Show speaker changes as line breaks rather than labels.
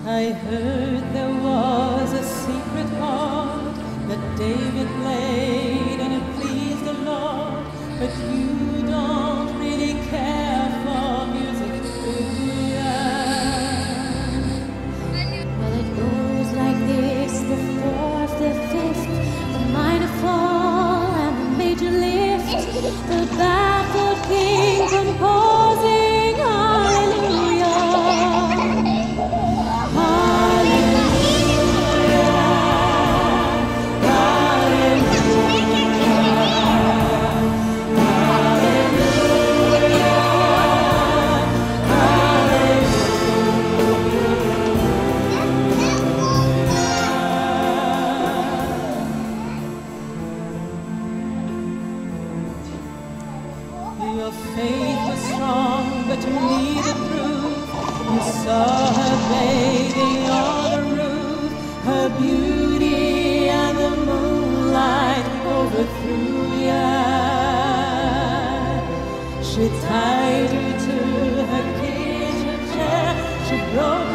I heard there was a secret chord that David played and it pleased the Lord, but you don't really care for music, do ya?
Well, it goes like this: the fourth, the fifth, the minor fall and the major lift, the baffled king composing hallelujah.
Your faith was strong, but you needed proof. You saw her bathing on the roof, her beauty and the moonlight overthrew ya. She tied you to her kitchen chair, she broke